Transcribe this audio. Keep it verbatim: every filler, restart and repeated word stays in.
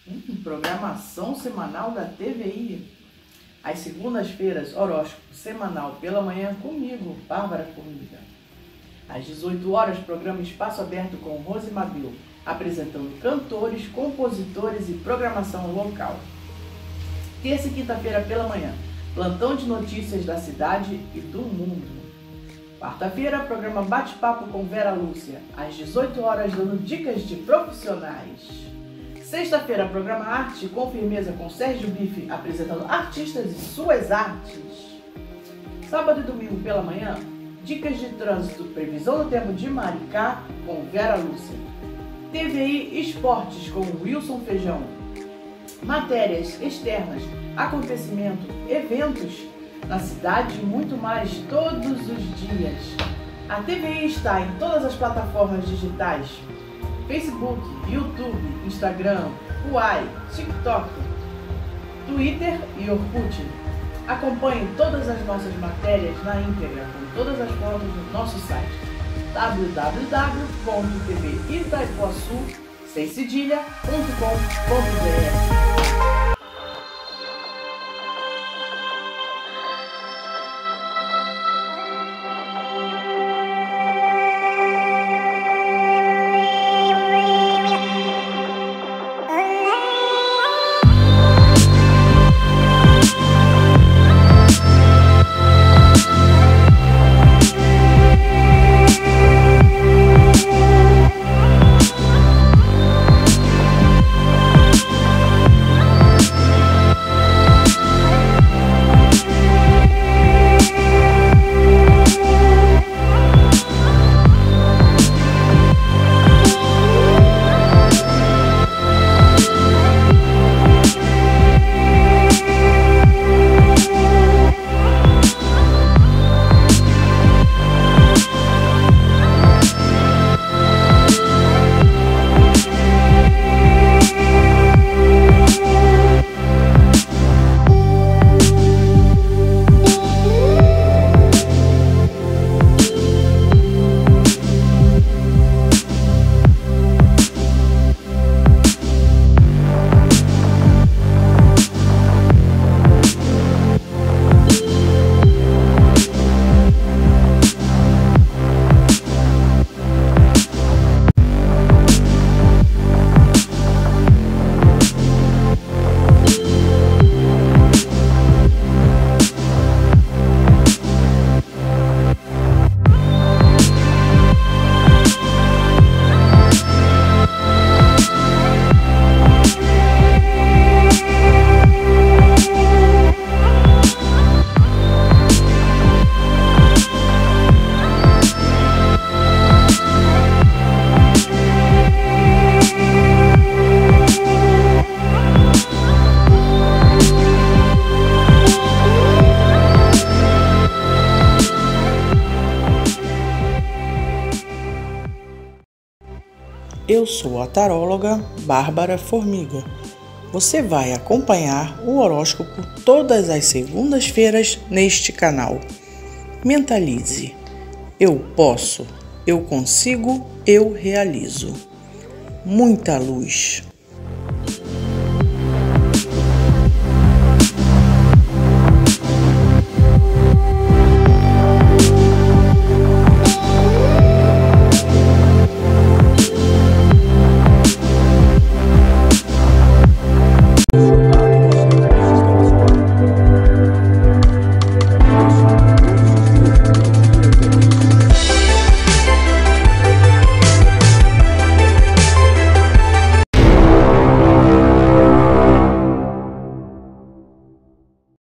Hum, programação semanal da T V I. Às segundas-feiras, horóscopo semanal pela manhã comigo, Bárbara Formiga. Às dezoito horas, programa Espaço Aberto com Rose Mabil, apresentando cantores, compositores e programação local. Terça e quinta-feira pela manhã, plantão de notícias da cidade e do mundo. Quarta-feira, programa Bate-Papo com Vera Lúcia, às dezoito horas, dando dicas de profissionais. Sexta-feira, programa Arte com Firmeza com Sérgio Bife, apresentando artistas e suas artes. Sábado e domingo pela manhã, dicas de trânsito, previsão do tempo de Maricá com Vera Lúcia. T V I Esportes com Wilson Feijão. Matérias externas, acontecimento, eventos na cidade e muito mais todos os dias. A T V I está em todas as plataformas digitais: Facebook, YouTube, Instagram, Uai, TikTok, Twitter e Orkut. Acompanhe todas as nossas matérias na íntegra, com todas as fotos no nosso site w w w ponto t v itaipuaçu sem cedilha ponto com ponto b r. Eu sou a taróloga Bárbara Formiga. Você vai acompanhar o horóscopo todas as segundas-feiras neste canal. Mentalize. Eu posso, eu consigo, eu realizo. Muita luz.